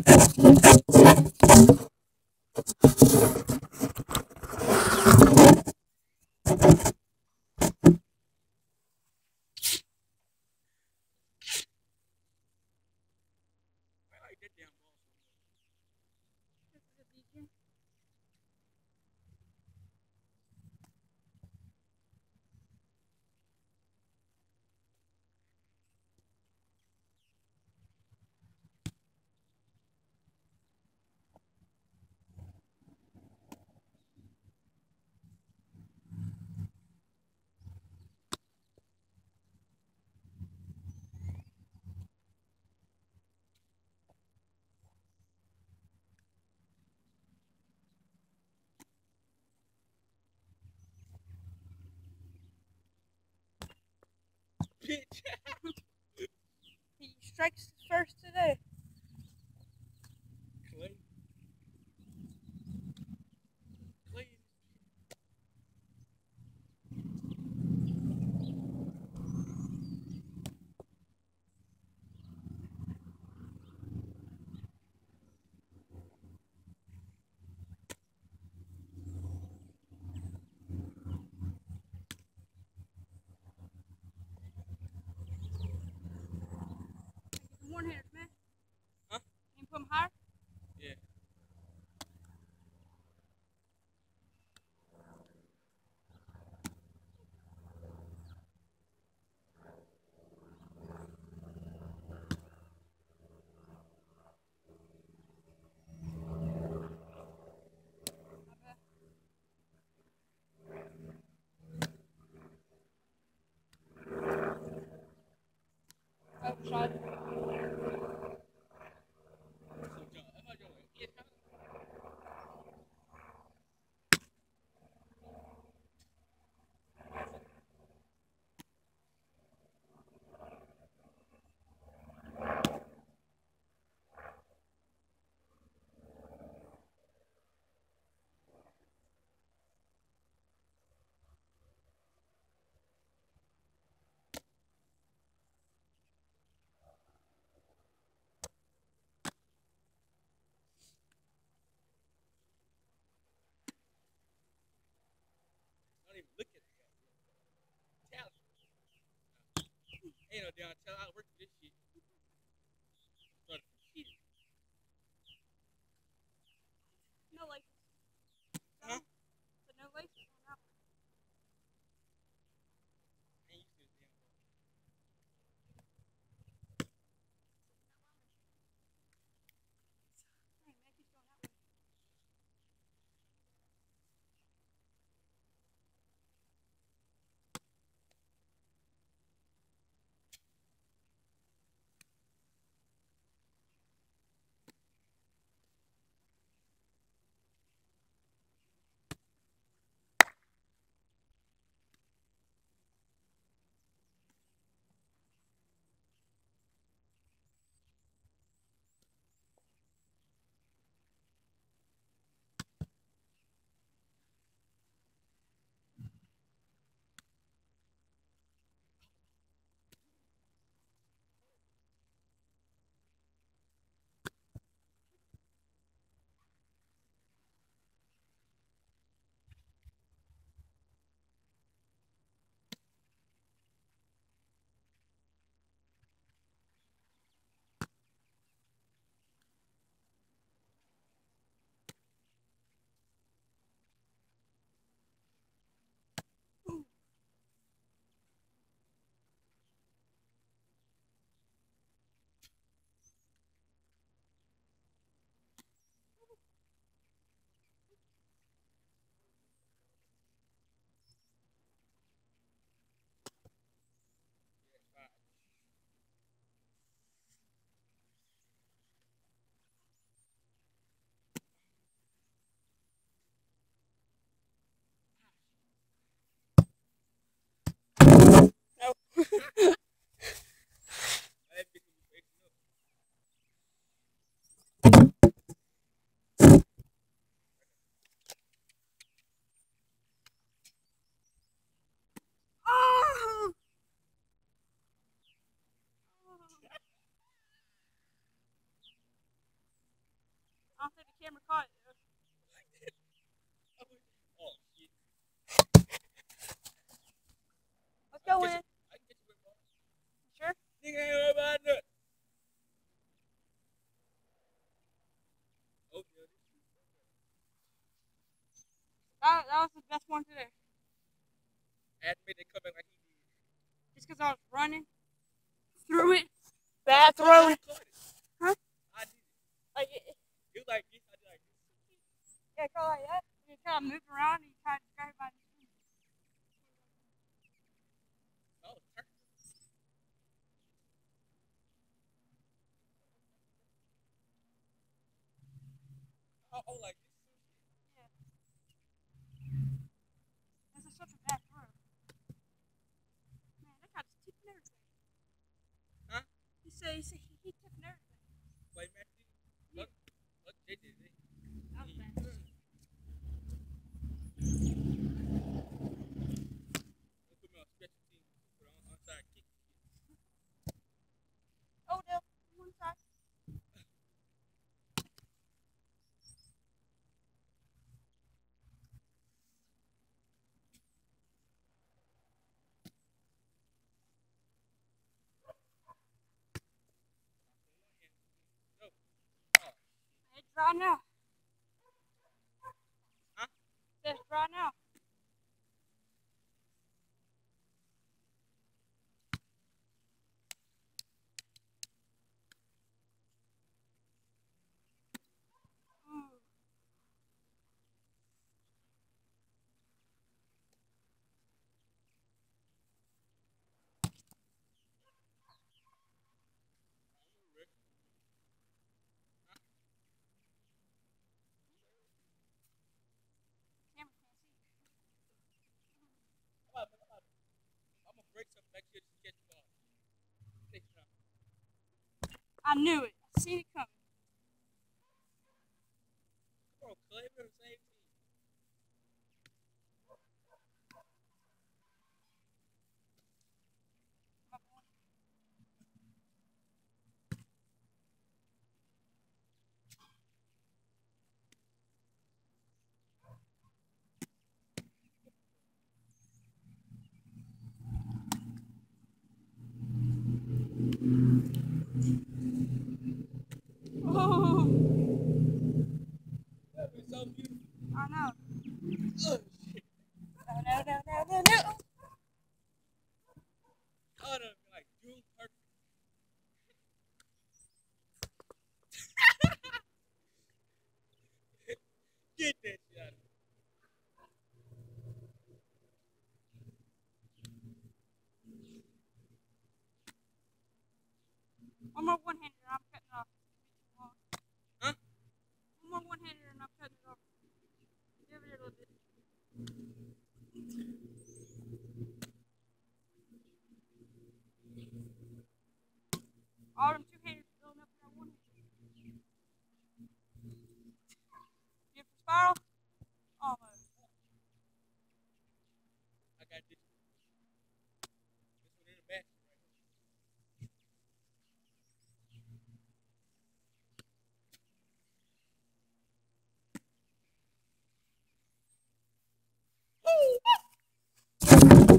Bitch. He strikes first today. Clay. Clay. One-handers, man. Huh? Can you put him higher? Yeah. Outside. Don't even look at it. Tell it. Ain't no damn tell. I work this shit. Started from shit. No laces. Huh? But no laces on that one. Ain't used to this damn ball. Hey, man, he's going that way. don't think the camera caught it. Oh shit. Let's go in. I can get you with ball. Sure. Nigga ain't worried about nothing. Oh yeah, That was the best one today. Add me to come back like he did. Just because I was running through it. Bad throwing. Huh? I did it. Like You like this, I did like this. yeah, kind of like that. You kind of move around and you try to grab by the feet. Oh, turn. Oh, like this. Yeah. This is such a bad throw. Man, that guy just tipped everything. Huh? He said he tipped everything. Like Matthew. Look, they did it. That was bad. They put me on special teams. Put on onside kick. Oh, no. One side. No. Oh. It's dry now. Huh? It's dry now. Ooh. Camera can't see. I'm gonna break something back here to catch the ball. Take it out. I knew it. I seen it coming. Come on, Clay. We're the same team. My boy. Oh, That was so beautiful. I know. Oh, shit. No. Oh, that would be like June perfect. Get that shit out of here. One more one-hander and I'm cutting it off. Huh? One more one-hander and I'm cutting it off. Give it a little bit. All them two-handers building up in that one-hander. Give for spiral? Almost. I got this. This one in the back. Right here. Woo!